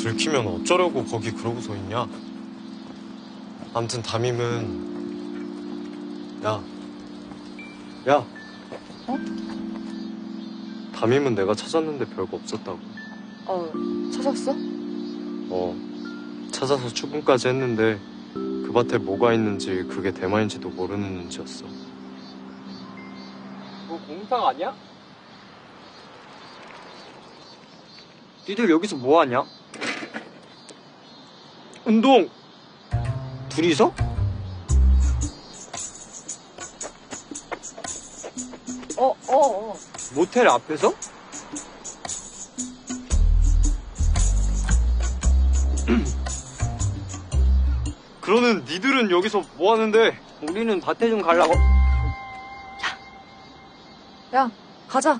들키면 어쩌려고 거기 그러고 서 있냐? 암튼 담임은 야. 어? 담임은 내가 찾았는데 별거 없었다고. 찾았어? 찾아서 출근까지 했는데 그 밭에 뭐가 있는지 그게 대마인지도 모르는 눈치였어. 너 공상 아니야? 니들 여기서 뭐 하냐? 운동! 둘이서? 모텔 앞에서? 그러는 니들은 여기서 뭐 하는데? 우리는 밭에 좀 가려고. 야, 가자.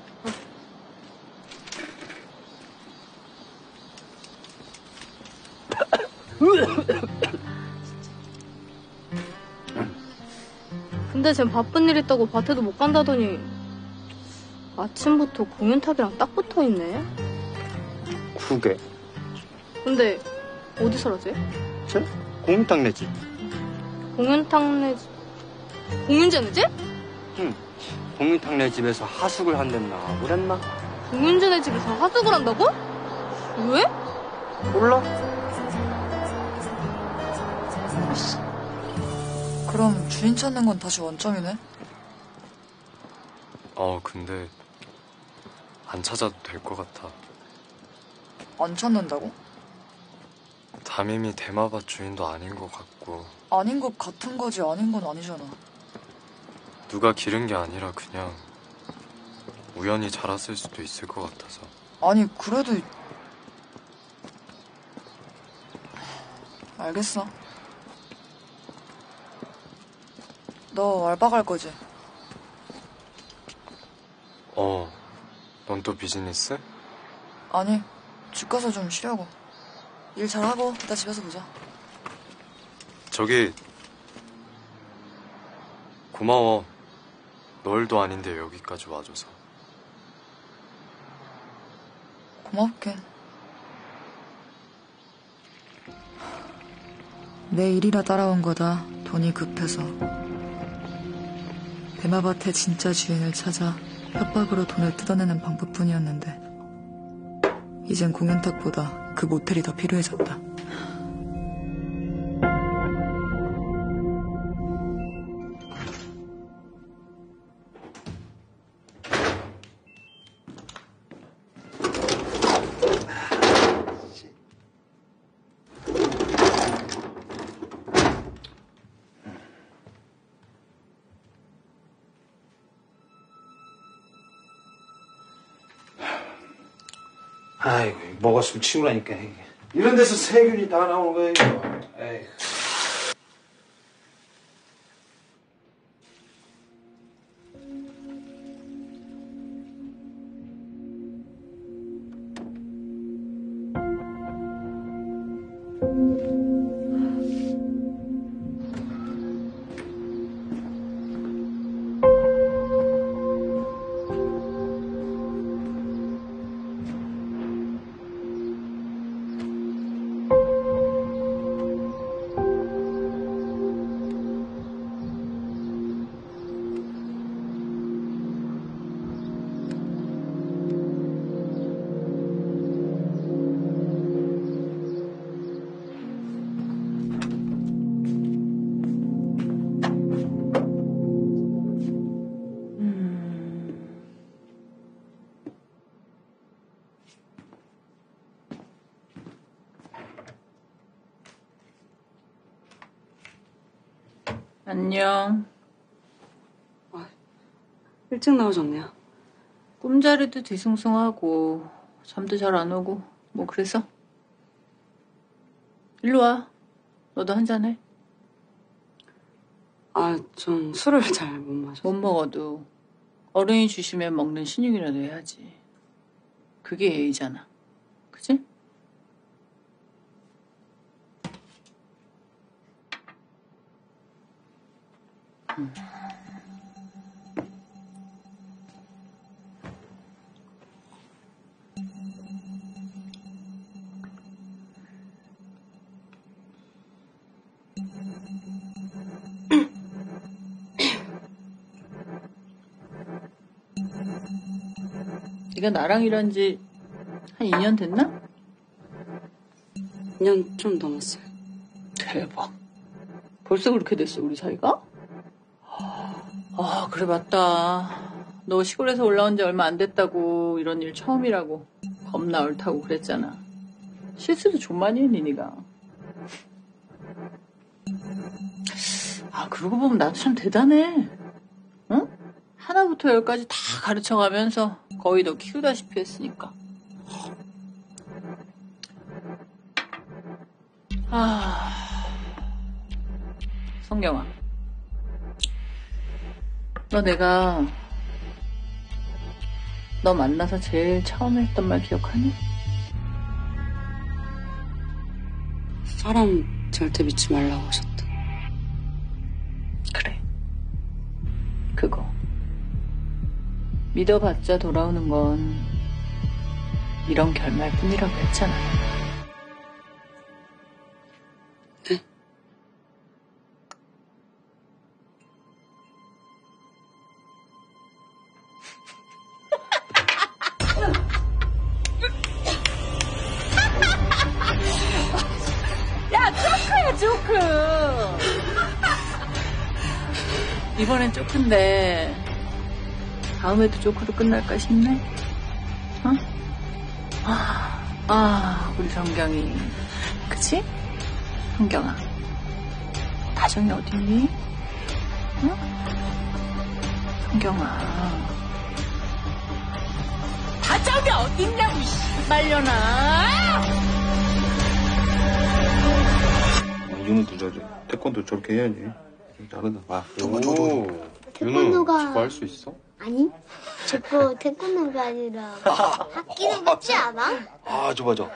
근데 쟨 바쁜 일 있다고 밭에도 못 간다더니 아침부터 공윤탁이랑 딱 붙어있네. 그게. 근데 어디 살았지? 쟤? 공탁 내지. 공윤탁 네 집? 공윤재 네 집? 응. 공탁 내 집에서 하숙을 한댔나 그랬나? 공윤재 네 집에서 하숙을 한다고? 왜? 몰라? 그럼 주인 찾는 건 다시 원점이네? 근데 안 찾아도 될 것 같아. 안 찾는다고? 담임이 대마밭 주인도 아닌 것 같고 아닌 것 같은 거지 아닌 건 아니잖아. 누가 기른 게 아니라 그냥 우연히 자랐을 수도 있을 것 같아서. 아니 그래도 알겠어. 너 알바 갈 거지? 넌 또 비즈니스? 아니 집 가서 좀 쉬려고. 일 잘하고 이따 집에서 보자. 저기 고마워. 너 일도 아닌데 여기까지 와줘서. 고맙긴. 내 일이라 따라온 거다. 돈이 급해서. 대마밭의 진짜 주인을 찾아 협박으로 돈을 뜯어내는 방법뿐이었는데 이젠 공연탁보다 그 모텔이 더 필요해졌다. 아이고, 먹었으면 치우라니까. 이런 데서 세균이 다 나오는 거야, 이거. 에이구. 안녕. 일찍 나오셨네요. 꿈자리도 뒤숭숭하고 잠도 잘 안 오고 뭐 그래서? 일로 와. 너도 한잔해. 전 술을 잘 못 마셔서. 못 먹어도 어른이 주시면 먹는 신용이라도 해야지. 그게 예의잖아. 그치? 네가 나랑 일한 지 한 2년 됐나? 2년 좀 넘었어요. 대박. 벌써 그렇게 됐어, 우리 사이가? 아, 그래, 맞다. 너 시골에서 올라온 지 얼마 안 됐다고, 이런 일 처음이라고 겁나 옳다고 그랬잖아. 실수도 좀 많이 했니, 니가? 아, 그러고 보면 나도 참 대단해. 응? 하나부터 열까지 다 가르쳐가면서 거의 너 키우다시피 했으니까. 아, 성경아. 내가 너 만나서 제일 처음에 했던 말 기억하니? 사람 절대 믿지 말라고 하셨다. 그래. 그거. 믿어봤자 돌아오는 건 이런 결말뿐이라고 했잖아. 네? 조크야, 조크! 이번엔 조크인데 다음에도 조크로 끝날까 싶네? 어? 우리 성경이. 그치? 성경아, 다정이 어딨니? 응? 성경아, 다정이 어딨냐고, 말려나! 윤우도 저 태권도 저렇게 해야지. 좀 다르다. 봐. 오, 윤우, 저거 할 수 있어? 아니, 제거 태권도가 아니라 학기는 맞지 않아? 아, 저 봐줘.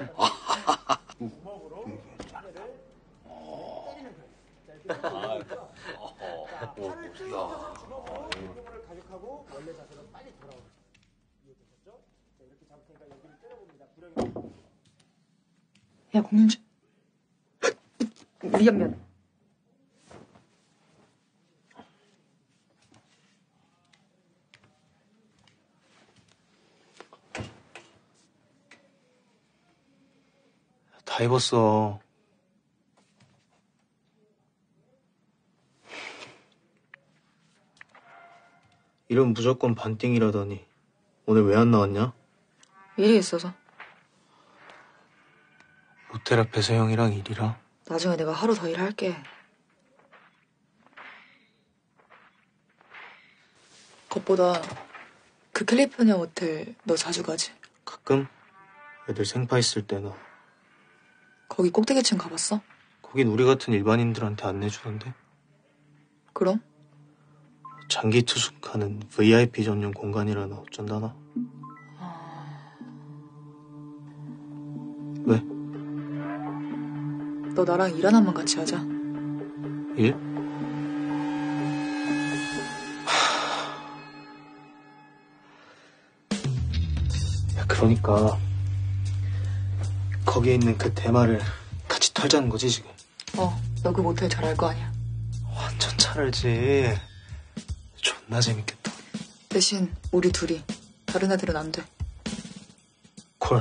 야, 공주. 미안. 다 입었어. 이런 무조건 반띵이라더니 오늘 왜 안 나왔냐? 일이 있어서. 모텔 앞에서 형이랑 일이라. 나중에 내가 하루 더 일할게. 그것보다 그 캘리포니아 호텔 너 자주 가지? 가끔 애들 생파 있을 때나. 거기 꼭대기층 가봤어? 거긴 우리 같은 일반인들한테 안내주던데. 그럼? 장기 투숙하는 VIP 전용 공간이라나 어쩐다나. 왜? 너 나랑 일 하나만 같이 하자. 일? 야, 그러니까 거기에 있는 그 대마를 같이 털자는 거지 지금. 너 그 모텔 잘 알 거 아니야. 완전 잘 알지. 존나 재밌겠다. 대신 우리 둘이. 다른 애들은 안 돼. 콜.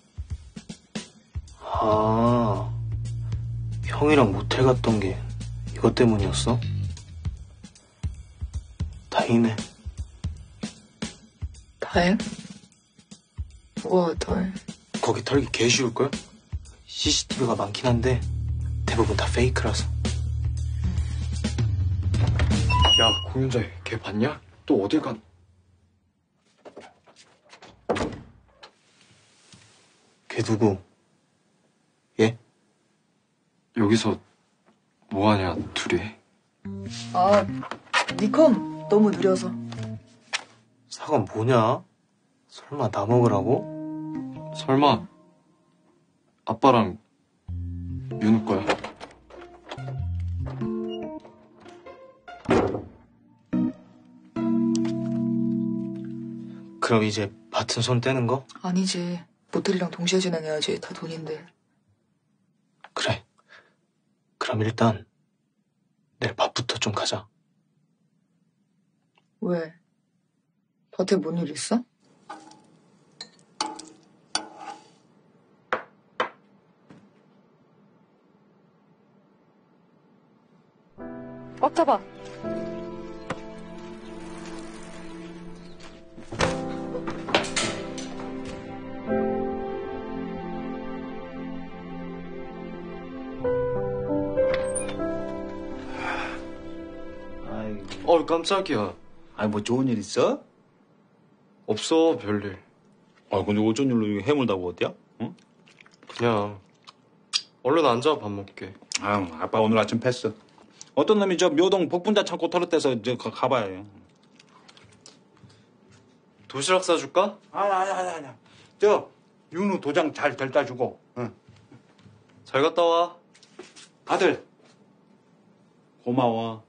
아, 형이랑 모텔 갔던 게 이것 때문이었어? 다행이네. 다행? 뭐가 다행? 거기 털기 개 쉬울걸? CCTV가 많긴 한데 대부분 다 페이크라서. 야, 공윤자, 걔 봤냐? 또 어딜 간? 걔 누구? 얘? 여기서 뭐하냐, 둘이? 니컴 너무 느려서. 사과 뭐냐? 설마 나 먹으라고? 설마 아빠랑 윤우 거야? 그럼 이제 밭은 손 떼는 거? 아니지. 모텔이랑 동시에 진행해야지. 다 돈인데. 그래. 그럼 일단 내일 밥부터 좀 가자. 왜? 밭에 뭔 일 있어? 꽉 잡아. 아이고. 깜짝이야. 아니, 뭐 좋은 일 있어? 없어, 별일. 아, 근데 어쩐 일로 이거 해물다고 어디야? 응? 그냥 얼른 앉아 밥 먹게. 아유, 아빠 오늘 아침 패스. 어떤 놈이 저 묘동 복분자 창고 털어떼서 이제 가봐야 해. 도시락 싸줄까? 아니. 저 윤우 도장 잘 델다 주고. 응. 잘 갔다 와. 아들. 고마워.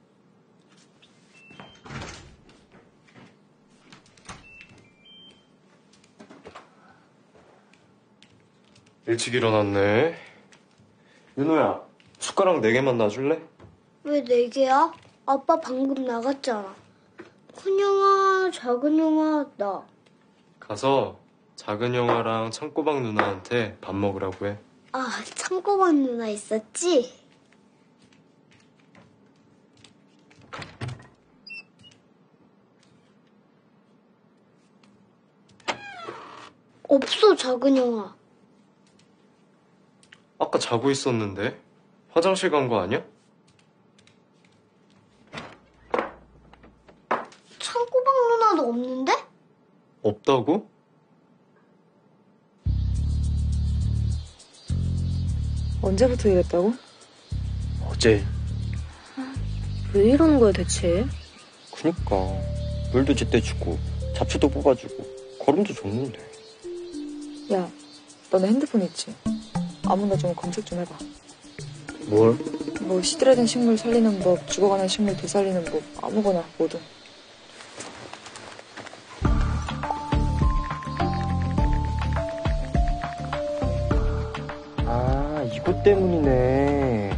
일찍 일어났네. 윤호야, 숟가락 4개만 놔줄래? 왜 4개야? 아빠 방금 나갔잖아. 큰 영화, 작은 영화, 나. 가서 작은 영아랑 창고방 누나한테 밥 먹으라고 해. 아, 창고방 누나 있었지? 없어, 작은 영화. 아까 자고 있었는데? 화장실 간 거 아니야? 창고방 누나도 없는데? 없다고? 언제부터 이랬다고? 어제. 왜 이러는 거야 대체? 그니까. 물도 제때 주고, 잡초도 뽑아주고, 거름도 줬는데. 야, 너네 핸드폰 있지? 아무나 좀 검색 좀 해봐. 뭘? 뭐 시들해진 식물 살리는 법, 죽어가는 식물 되살리는 법, 아무거나 뭐든. 아, 이것 때문이네.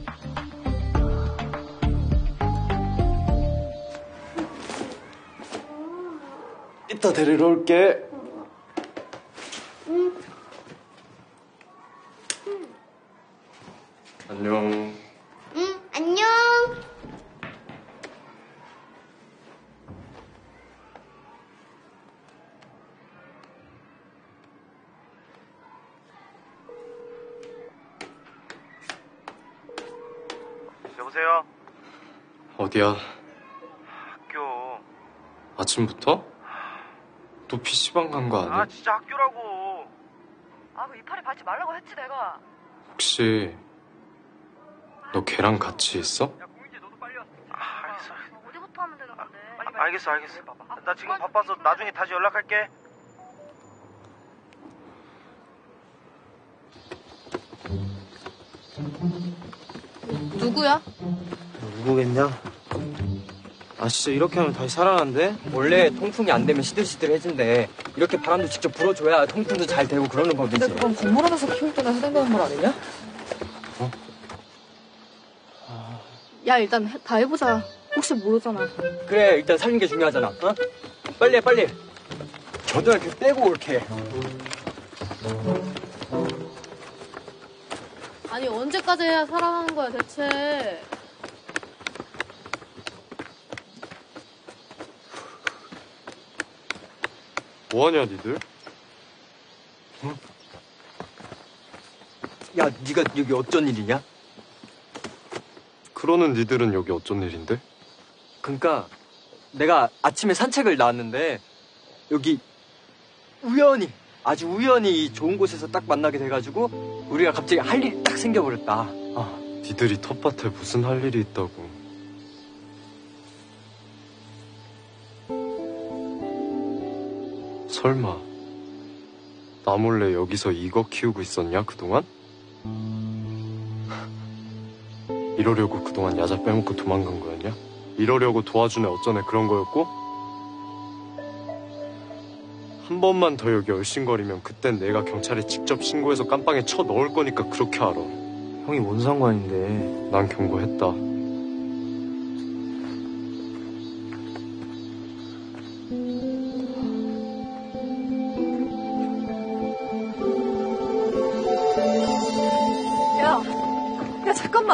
이따 데리러 올게. 안녕. 응, 안녕. 여보세요? 어디야? 학교. 아침부터? 너 PC방 간 거 아니야? 아, 진짜 학교라고. 아, 그 이파리 밟지 말라고 했지 내가. 혹시 너 걔랑 같이 있어? 야, 공인지 너도 빨리 와. 알겠어. 어디부터 하면 되는 건데? 알겠어. 나 지금 바빠서 나중에 다시 연락할게. 누구야? 누구겠냐? 아, 진짜 이렇게 하면 다시 살아난대? 원래 통풍이 안 되면 시들시들해진대. 이렇게 바람도 직접 불어줘야 통풍도 잘 되고 그러는 법이지. 근데 그건 건물 안에서 키울 때나 해당되는 말 아니냐? 야 일단 다 해보자. 혹시 모르잖아. 그래, 일단 살리는 게 중요하잖아. 어? 빨리 해, 빨리. 겨드랑이 이렇게 빼고 이렇게. 아니 언제까지 해야 살아나는 거야 대체? 뭐하냐 니들? 야, 네가 여기 어쩐 일이냐? 그러는 니들은 여기 어쩐 일인데? 그러니까 내가 아침에 산책을 나왔는데 여기 아주 우연히 좋은 곳에서 딱 만나게 돼가지고 우리가 갑자기 할 일이 딱 생겨버렸다. 니들이 텃밭에 무슨 할 일이 있다고. 설마 나 몰래 여기서 이거 키우고 있었냐 그동안? 이러려고 그동안 야자 빼먹고 도망간 거였냐? 이러려고 도와준 애 어쩐 애 그런 거였고? 한 번만 더 여기 얼씬거리면 그땐 내가 경찰에 직접 신고해서 깜빵에 쳐 넣을 거니까 그렇게 알아. 형이 뭔 상관인데. 난 경고했다. 잠깐만.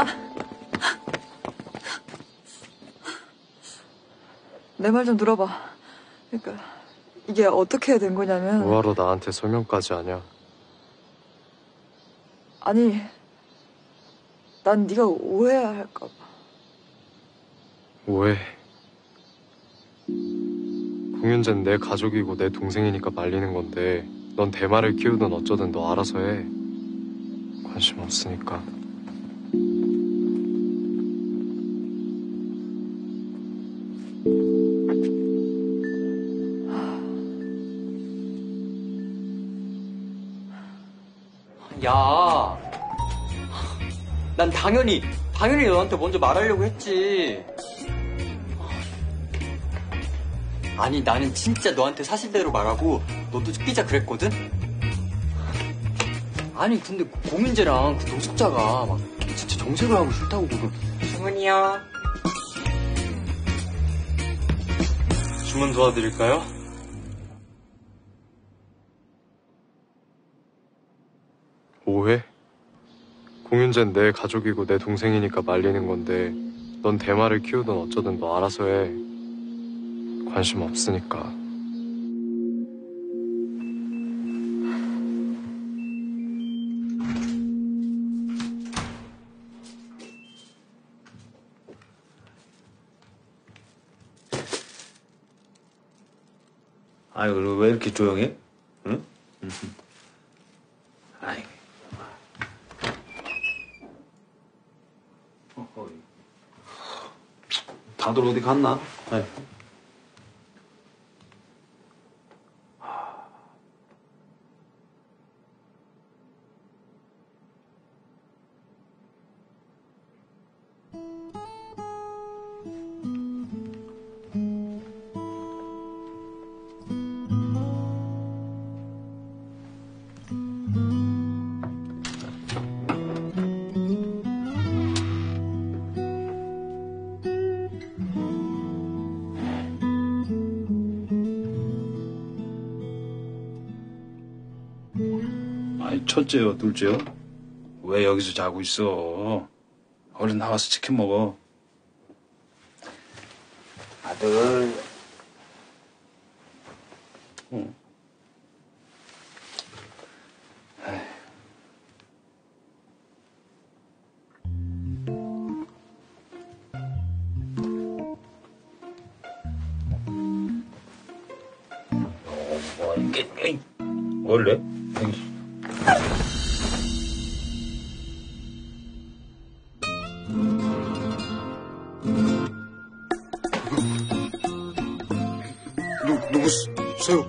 내 말 좀 들어봐. 그러니까 이게 어떻게 된 거냐면 뭐하러 나한테 설명까지 하냐? 아니 난 네가 오해할까 봐. 오해. 공윤재는 내 가족이고 내 동생이니까 말리는 건데 넌 대마를 키우든 어쩌든 너 알아서 해. 관심 없으니까. 야, 난 당연히 너한테 먼저 말하려고 했지. 아니, 나는 진짜 너한테 사실대로 말하고 너도 삐자 그랬거든? 아니, 근데 공윤재랑 그 노숙자가 막 진짜 정색을 하고 싫다고 그러고. 승은이야. 주문 도와드릴까요? 오해? 공윤재는 내 가족이고 내 동생이니까 말리는 건데 넌 대마를 키우든 어쩌든 너 알아서 해. 관심 없으니까. 아이고, 왜 이렇게 조용해? 응? 아이. 다들 어디 갔나? 아이. 아이, 첫째요, 둘째요? 왜 여기서 자고 있어? 얼른 나와서 치킨 먹어. 아들. 응. 원래? 누구세요?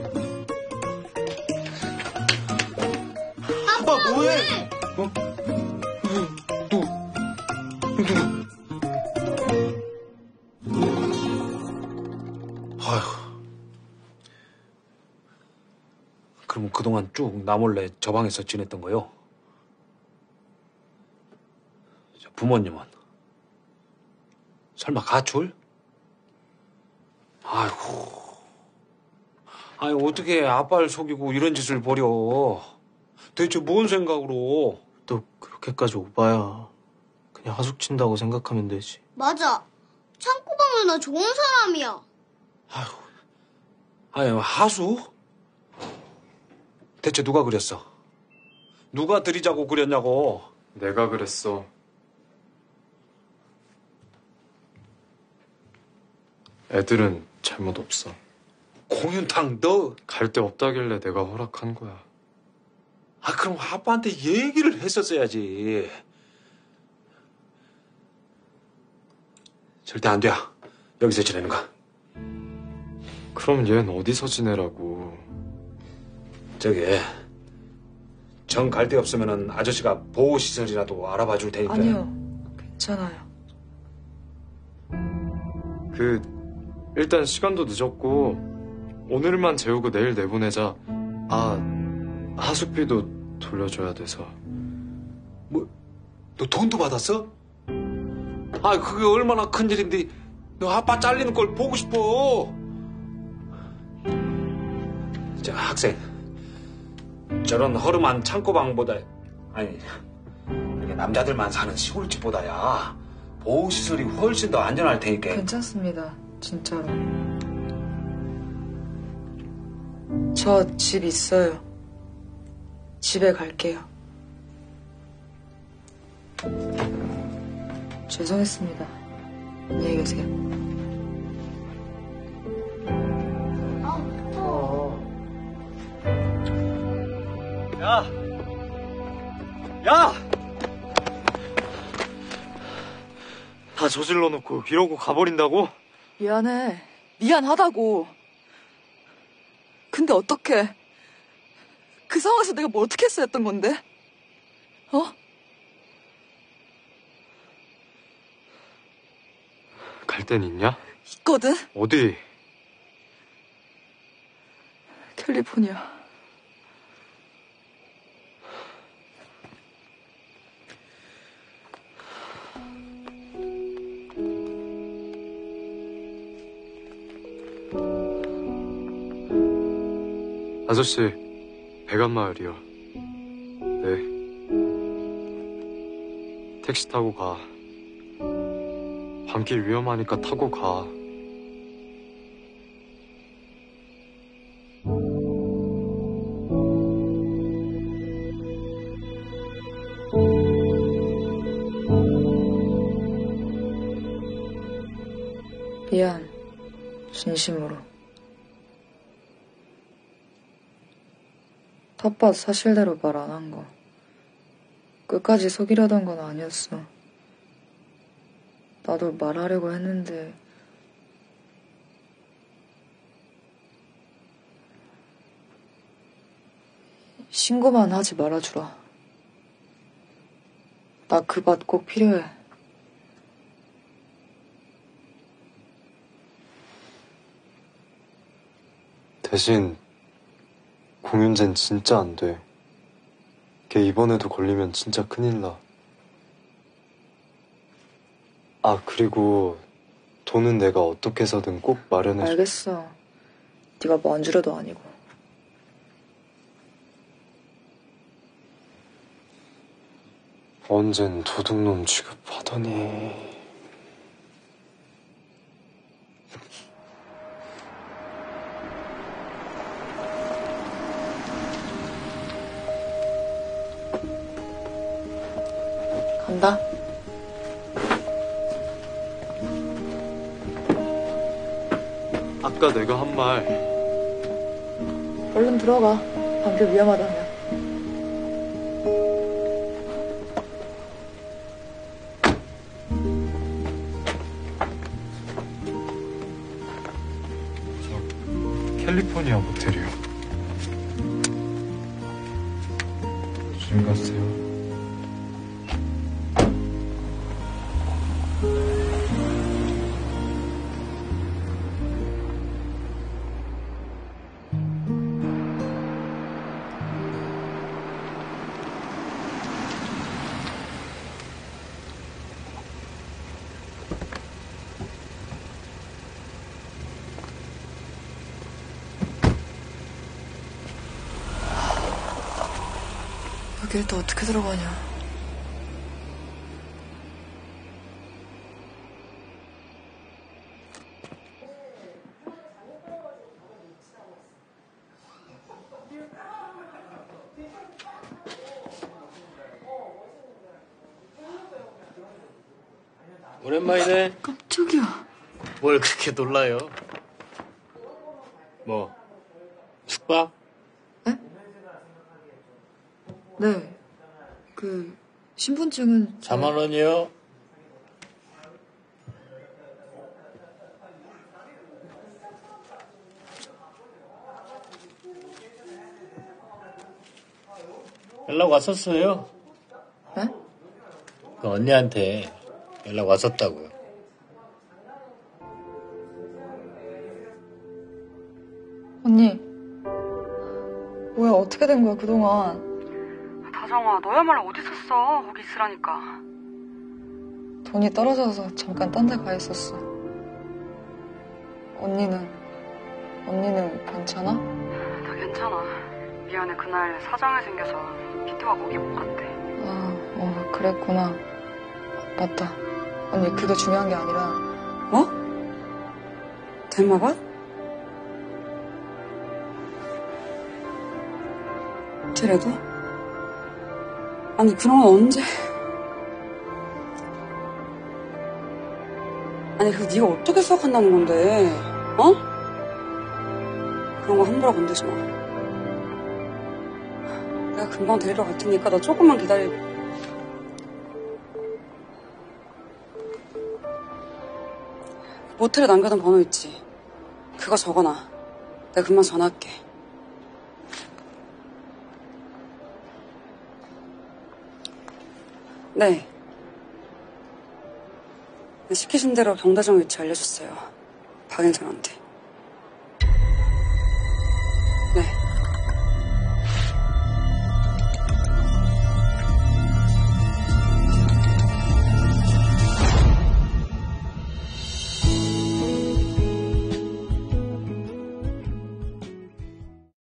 아빠 뭐해? 어? 누구? 아휴. 그럼 그동안 쭉 나 몰래 저 방에서 지냈던 거요? 부모님은? 설마 가출? 아이고. 아니, 어떻게 아빠를 속이고 이런 짓을 벌여. 대체 뭔 생각으로. 너 그렇게까지 오바야. 그냥 하숙친다고 생각하면 되지. 맞아. 창고방 누나 좋은 사람이야. 아니, 하수? 대체 누가 그랬어? 누가 들이자고 그랬냐고. 내가 그랬어. 애들은 잘못 없어. 공윤탕 너. 갈 데 없다길래 내가 허락한 거야. 아, 그럼 아빠한테 얘기를 했었어야지. 절대 안 돼. 여기서 지내는 거. 그럼 얘는 어디서 지내라고. 저기 정 갈 데 없으면은 아저씨가 보호시설이라도 알아봐 줄 테니까. 아니요, 괜찮아요. 일단 시간도 늦었고 오늘만 재우고 내일 내보내자. 하숙비도 돌려줘야 돼서. 뭐, 너 돈도 받았어? 아, 그게 얼마나 큰일인데 너 아빠 잘리는 걸 보고 싶어. 자, 학생. 저런 허름한 창고방보다, 아니, 남자들만 사는 시골집보다야 보호시설이 훨씬 더 안전할 테니까. 괜찮습니다. 진짜로. 저 집 있어요. 집에 갈게요. 죄송했습니다. 안녕히 계세요. 야! 야! 다 저질러 놓고 이러고 가버린다고? 미안해. 미안하다고. 근데 어떡해. 그 상황에서 내가 뭘 어떻게 했어야 했던 건데? 어? 갈 땐 있냐? 있거든? 어디? 캘리포니아. 아저씨, 백안마을이요. 네. 택시 타고 가. 밤길 위험하니까 타고 가. 미안. 진심으로. 텃밭 사실대로 말 안 한 거. 끝까지 속이려던 건 아니었어. 나도 말하려고 했는데 신고만 하지 말아주라. 나 그 밭 꼭 필요해. 대신 공윤재는 진짜 안 돼. 걔 이번에도 걸리면 진짜 큰일 나. 아, 그리고 돈은 내가 어떻게 해서든 꼭 마련해줘. 알겠어. 네가 뭐 안 주려도 아니고. 언젠 도둑놈 취급하더니. 간다. 아까 내가 한 말. 얼른 들어가. 밤길 위험하다며. 캘리포니아 모텔이요. 조심히 가세요. 여길 또 어떻게 들어가냐. 오랜만이네. 깜짝이야. 뭘 그렇게 놀라요? 뭐, 숙박? 네. 신분증은 4만 원이요. 연락 왔었어요. 네? 그 언니한테 연락 왔었다고요. 언니. 뭐야, 어떻게 된 거야, 그동안. 다정아, 너야말로 어디 있었어? 거기 있으라니까. 돈이 떨어져서 잠깐 딴 데 가 있었어. 언니는 괜찮아? 나 괜찮아. 미안해, 그날 사정이 생겨서 피트가 거기 못 갔대. 아, 그랬구나. 맞다. 언니, 그게 중요한 게 아니라. 뭐? 대마밭? 그래도? 아니, 그런 건 언제? 아니, 그거 네가 어떻게 수학한다는 건데? 어? 그런 거 함부로 건드지 마. 내가 금방 데리러 갈 테니까 너 조금만 기다려. 모텔에 남겨둔 번호 있지? 그거 적어놔. 내가 금방 전화할게. 네. 시키신 대로 병대정 위치 알려줬어요. 박인선한테.